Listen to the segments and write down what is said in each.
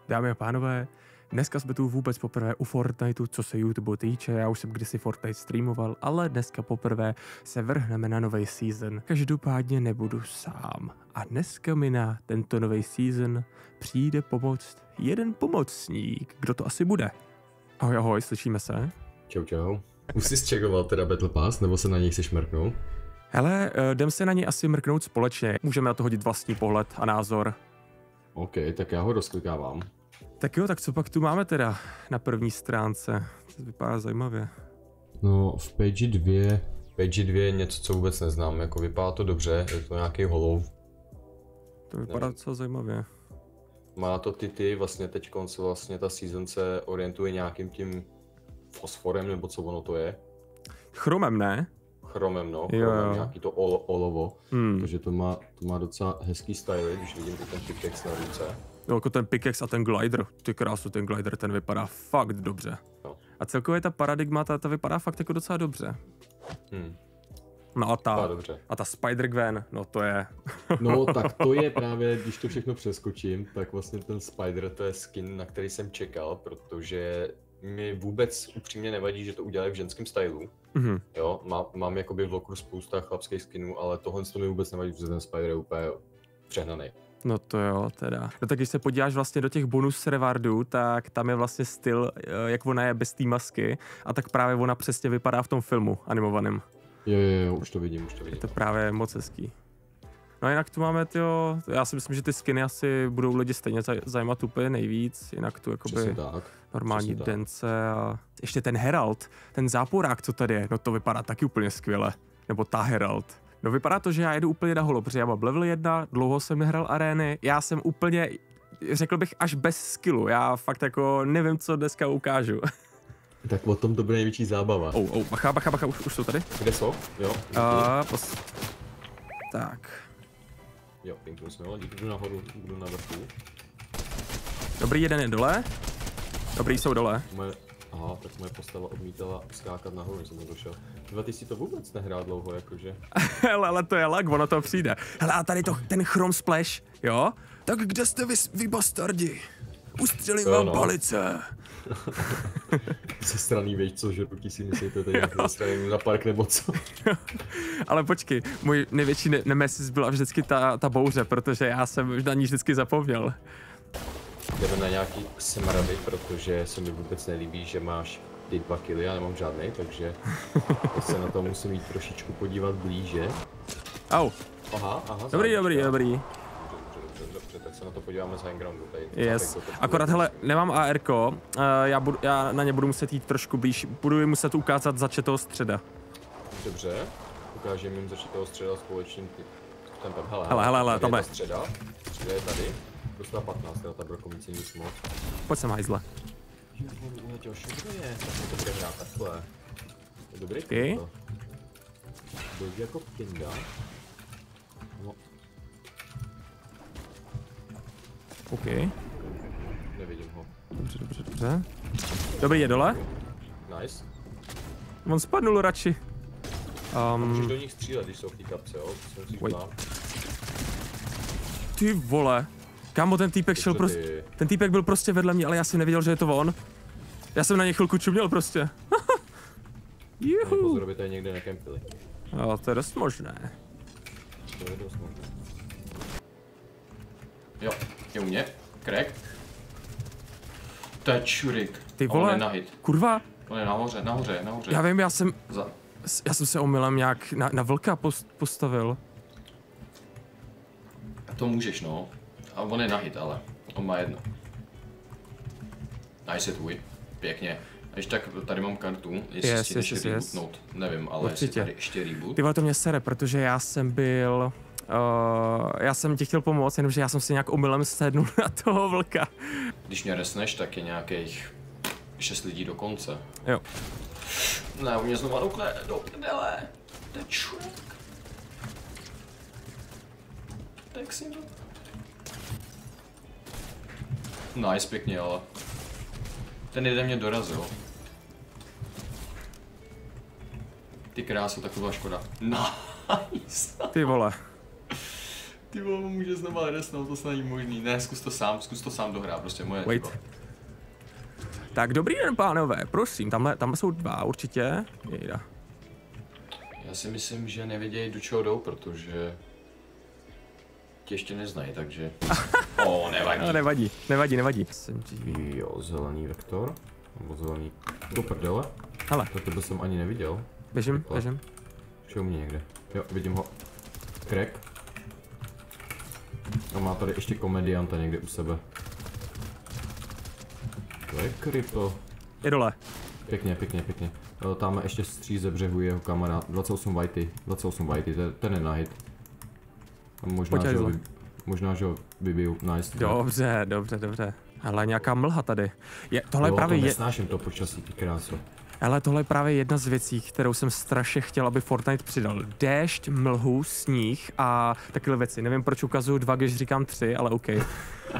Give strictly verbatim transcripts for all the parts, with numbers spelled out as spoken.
Dámy a pánové, dneska jsme tu vůbec poprvé u Fortniteu, co se YouTube týče, já už jsem kdysi Fortnite streamoval, ale dneska poprvé se vrhneme na nový season. Každopádně nebudu sám. A dneska mi na tento nový season přijde pomoct jeden pomocník. Kdo to asi bude? Ahoj, ahoj, slyšíme se? Čau, čau. Už jsi zčekoval teda Battle Pass, nebo se na něj chceš mrknout? Hele, jdem se na něj asi mrknout společně. Můžeme na to hodit vlastní pohled a názor. OK, tak já ho rozklikávám. Tak jo, tak co pak tu máme teda na první stránce? To vypadá zajímavě. No, v page dva, page dva je něco, co vůbec neznám, jako vypadá to dobře, je to nějaký hollow. To vypadá docela zajímavě. Má to ty ty, vlastně teď konce vlastně ta season se orientuje nějakým tím fosforem, nebo co ono to je? Chromem, ne? Chromem, no, Jo, chromem, jo. nějaký to olo, olovo, Hmm. takže to má, to má docela hezký style, když vidím ten pickaxe na ruce. No, jako ten pickaxe a ten glider, ty krásu, ten glider, ten vypadá fakt dobře. No. A celkově ta paradigma, ta, ta vypadá fakt jako docela dobře. Hmm. No a ta, Vypadá dobře. a ta Spider-Gwen, no to je... No tak to je právě, když to všechno přeskočím, tak vlastně ten Spider to je skin, na který jsem čekal, protože mi vůbec upřímně nevadí, že to udělali v ženském stylu. Mhm. Jo, má, mám jakoby v lokru spousta chlapských skinů, ale tohle to mi vůbec nevadí, protože ten Spider je úplně přehnaný. No to jo, teda. No tak když se podíváš vlastně do těch bonus rewardů, tak tam je vlastně styl, jak ona je bez té masky, a tak právě ona přesně vypadá v tom filmu animovaném. Jo, jo, jo, už to vidím, už to vidím. Je to právě moc hezký. No a jinak tu máme, tyjo, já si myslím, že ty skiny asi budou lidi stejně zaj- zajímat úplně nejvíc, jinak tu jakoby Přesně tak. normální Přesně tak. dence a ještě ten Herald, ten záporák, co tady je, no to vypadá taky úplně skvěle. Nebo ta Herald. No vypadá to, že já jedu úplně na holo, protože já mám level jedna, dlouho jsem nehrál arény, já jsem úplně, řekl bych, až bez skillu, já fakt jako nevím, co dneska ukážu. Tak o tom to bude největší zábava. Oh, oh, bacha, bacha, bacha, už, už jsou tady? Kde jsou? Jo, Uh, pos... Tak. jo, pinknu jsme ho, díky, jdu nahoru, jdu na vrchu. Dobrý, jeden je dole. Dobrý, jsou dole. Moje, aha, tak moje postava odmítala skákat nahoru, jsem to došel. Dva, ty si to vůbec nehrál dlouho, jakože. Hele, ale to je lag, ono to přijde. Hele, a tady to, ten Chrome Splash, jo? Tak kde jste vy, vy bastardi? Ustřelím Jo, vám no. palice. Zestraný věď, co žrutí si myslíte, tady nějaký zestraný na park nebo co? Ale počkej, můj největší ne- nemesis byla vždycky ta, ta bouře, protože já jsem na ní vždycky zapomněl. Jdeme na nějaký smrady, protože se mi vůbec nelíbí, že máš ty dva killy, já nemám žádnej, takže se na to musím jít trošičku podívat blíže. Au, Aha, aha. dobrý, záleží, dobrý, jo. dobrý. Dobře, dobře, dobře, tak se na to podíváme z hanggroundu tady. Yes. Tak to- to- Akorát, hele, nemám ARko, uh, já, budu, já na ně budu muset jít trošku blíž, budu jim muset ukázat zač toho středa. Dobře, ukážeme jim začít toho středa společným ty- tempem. Hele, Hele, hele, hele, tady tam je je. ta středa, středa je tady. Dostala patnáct, teda ta brokovice nic moc. Pojď sem, hajzle. Jo, on uletěl šubruje, tak to bude hrát takhle. Je dobrý Okay. to. Dojde jako pinda. No, OK. nevidím ho. Dobře, dobře, dobře. Dobrý, je dole. Nice. On spadnul radši. Můžeš Um, do nich střílet, když jsou v té kapce, jo? To jsem si Wait. říkal. ty vole. Kámo, ten týpek šel Co prostě, ty? ten týpek byl prostě vedle mě, ale já jsem nevěděl, že je to on. Já jsem na něj chvilku čuměl prostě. Juhu. Pozor, aby tady někde nekempili. No, to je dost možné. To je dost možné. Jo, je u mě. Crack. To je čurik. Ty A on vole, je nahit. kurva, On je nahoře, nahoře, nahoře. já vím, já jsem, Za... já jsem se omylem nějak na, na vlka post, postavil. To můžeš, no. A on je nahit, ale. On má jedno. Nice je tvůj. Pěkně. A když tak tady mám kartu, jestli Yes, si yes, yes, ještě yes, yes. rebootnout. Nevím, ale Určitě. jestli tady ještě reboot. Ty vole, to mě sere, protože já jsem byl, uh, já jsem ti chtěl pomoct, jenomže já jsem si nějak omylem sednul na toho vlka. Když mě resneš, tak je nějakých šest lidí do konce. Jo. Ne, u mě znova nukle, do prdele. To je čurek. Tak si to. Nice, pěkně, ale. Ten jeden mě dorazil. Ty krásu, tak to byla škoda. Nice. Ty vole. Ty vole, může znova resnout, to snad není možný. Ne, zkus to sám, zkus to sám dohrát, prostě moje Wait. chyba. Tak dobrý den, pánové, prosím, tamhle, tamhle jsou dva určitě. Jejda. Já si myslím, že nevědějí, do čeho jdou, protože tě ještě neznají, takže... O, nevadí. No, nevadí, nevadí, nevadí. Jo, zelený vektor, nebo zelený do prdele. Hele, To tebe jsem ani neviděl. běžím, Takhle. běžím. Šel mě někde. Jo, vidím ho. Crack. A má tady ještě komedianta někde u sebe. To je krypto. Je dole. Pěkně, pěkně, pěkně. Tam ještě stří ze břehu jeho kamarád. dvacet osm whitey, dvacet osm whitey, ten, ten je na hit. A možná, Pojď, že ho, Hajzlo. vy, možná, že ho vybiju. Nice. Dobře, dobře, dobře. Ale nějaká mlha tady. Je, tohle je Jo, právě to je, nesnáším to počasí, ty kráso. ale tohle je právě jedna z věcí, kterou jsem strašně chtěl, aby Fortnite přidal. Déšť, mlhu, sníh a takové věci. Nevím, proč ukazuju dva, když říkám tři, ale OK. Uh,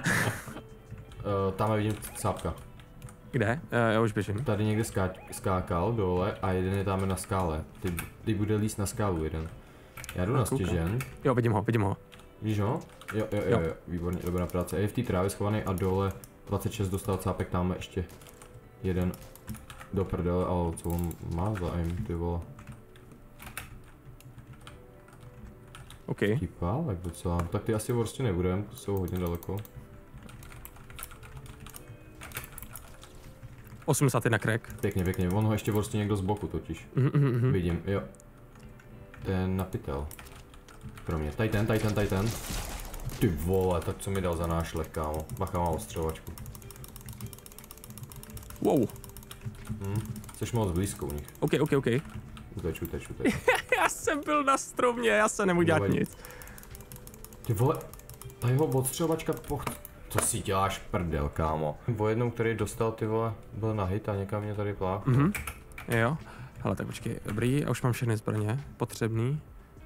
tam vidím sápka. Kde? Uh, já už běžím. Tady někde ská, skákal dole a jeden je tam na skále. Ty, ty bude líst na skálu jeden. Já jdu na koukám. stěžen. Jo, vidím ho, vidím ho. Vidíš ho? Jo, jo, jo, Jo. jo, výborně, dobrá práce. Je v té trávě schovaný a dole dvacet šest dostal cápek, tamhle ještě jeden do prdele, ale co on má za aim, ty vole. OK. Típálek docela, tak ty asi prostě nebudem, to jsou hodně daleko. osmdesát jedna crack. Pěkně, pěkně, on ho ještě prostě někdo z boku totiž. Mhm, mhm, mhm. Vidím, jo. Ten na pytel. Pro mě, tady ten, tady ten, tady ten. Ty vole, tak co mi dal za nášlep, kámo. Bacha, má ostřelovačku. Wow. Hm, jsi moc blízko u nich. OK, OK, OK. Uteč, uteč, uteč. Já jsem byl na stromě, já se nemůžu dělat Nevadí. nic. Ty vole, ta jeho odstřelovačka, poch... Co si děláš prdel, kámo? Po jednou, který dostal, ty vole, byl na hit a někam mě tady plák. Mhm. Jo. Hele, tak počkej, dobrý, já už mám všechny zbraně potřebný.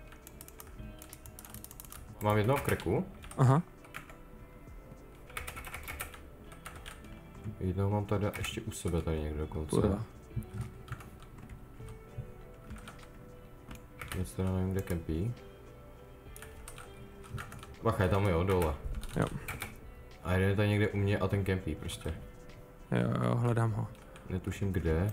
Mám jednoho kreku, Aha. jednoho mám tady ještě u sebe tady někdo dokonce. Kurva. Nic teda nevím, kde kempí. Bacha, je tam jo, dole. Jo. A jeden je tady někde u mě a ten kempí prostě. Jo, jo, hledám ho. Netuším kde.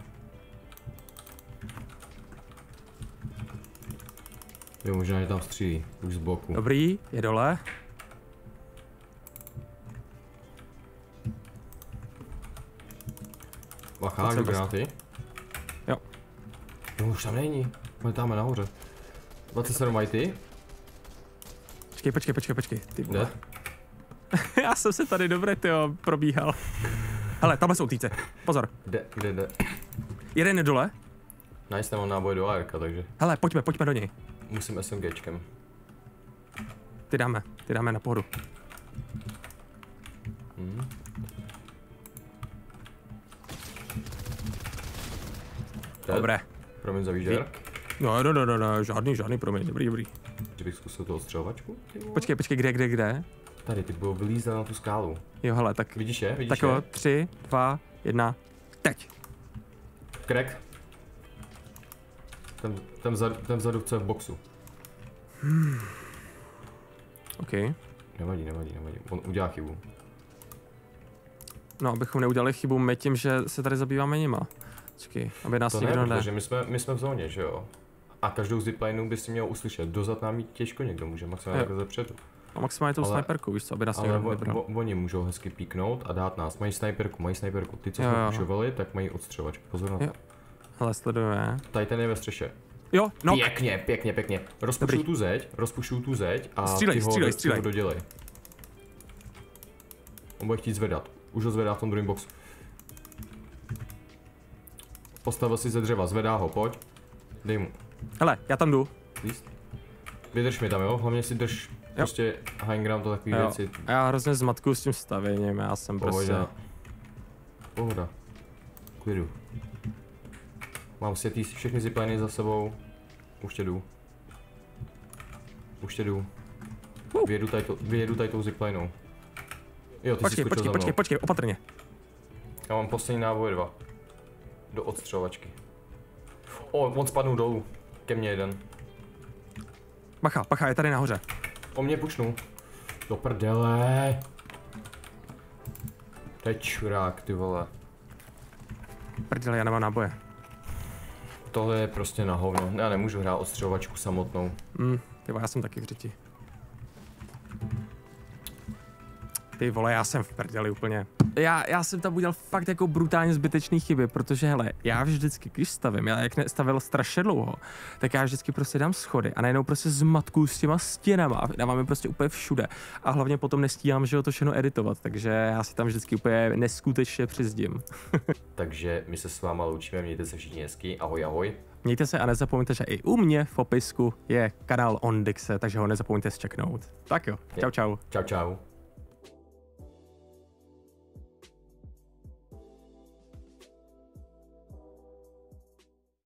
Jo, možná je tam střílí, už z boku. Dobrý, je dole. Bacha, Pojď sem, jdu granáty. Jo. No už tam není, on je tam nahoře. dvacet sedm whitey. Počkej, počkej, počkej, počkej. Ty Kde? vole. Já jsem se tady dobře, tyjo, probíhal. Hele, tamhle jsou týce. Pozor. Kde, kde, kde? Jeden je dole. Nice, tam mám náboj do A R, takže Hele, pojďme, pojďme do něj. musím SMGčkem. Ty dáme, ty dáme na pohodu. Hmm. Dobré. Promiň za výžer. No, no, no, no, no, žádný, žádný, promiň, dobrý, dobrý. Že bych zkusil tu ostřelovačku? ty vole? Počkej, počkej, kde, kde, kde? Tady, ty bylo vylízat na tu skálu. Jo, hele, tak, Vidíš je? Vidíš tak jo, je? tři, dva, jedna, teď. Crack. Ten, ten, vzadu, ten vzadu chce v boxu. OK. Nevadí, nevadí, nevadí. On udělá chybu. No, abychom neudělali chybu my tím, že se tady zabýváme nima. Počkej, aby nás To nikdo ne, ne... protože my jsme, my jsme v zóně, že jo? A každou ziplineu by si měl uslyšet. Dozad nám jít těžko někdo může, maximálně Jo. takhle zepředu. A maximálně tou Ale- sniperkou, víš co, aby nás Ale někdo o, vybral. o, oni můžou hezky píknout a dát nás. Mají sniperku, mají sniperku. Ty, co Jo, jsme jo. pušovali, tak mají odstřelovačku. Pozor na to. Jo. Hele, sledujeme. Tady ten je ve střeše. Jo, no, Pěkně, pěkně, pěkně. Rozpušuju Dobrý. tu zeď, rozpušuju tu zeď a Střílej, ty ho, střílej, ty střílej. ho dodělej. On bude chtít zvedat. Už ho zvedá v tom druhém boxu. Postavil si ze dřeva, zvedá ho, pojď. Dej mu. hele, já tam jdu. Líst. Vydrž mi tam, jo? Hlavně si drž prostě high ground a takové Jo. věci. A já hrozně zmatku s tím stavěním, já jsem prostě... Pohoda. Pohoda. Klidu. Mám si ty všechny zipliny za sebou. Už tě jdu. Už tě jdu. Uh. Vyjedu tady, to, vyjedu tady tou ziplinou. Jo, ty Počkej, jsi skočil počkej, za počkej, mnou. počkej, opatrně. Já mám poslední náboj dva. Do odstřelovačky. O, on spadnul dolů. Ke mně jeden. Bacha, bacha, je tady nahoře. O mě pušnu. Do prdele. Teď čurák, ty vole. Prdele, já nemám náboje. Tohle je prostě na hovno. Já nemůžu hrát ostřelovačku samotnou. Hmm, ty vole, já jsem taky v řiti. Ty vole, já jsem v prdeli úplně. Já, já jsem tam udělal fakt jako brutálně zbytečný chyby, protože hele, já vždycky, když stavím, já jak nestavil strašně dlouho, tak já vždycky prostě dám schody a najednou prostě zmatku s těma stěnama a dávám je prostě úplně všude. A hlavně potom nestíhám, že ho to všechno editovat, takže já si tam vždycky úplně neskutečně přizdím. Takže my se s váma loučíme, mějte se všichni hezky, ahoj ahoj. Mějte se a nezapomeňte, že i u mě v popisku je kanál Ondixe, takže ho nezapomeňte zčeknout. Tak jo, čau čau. Čau čau.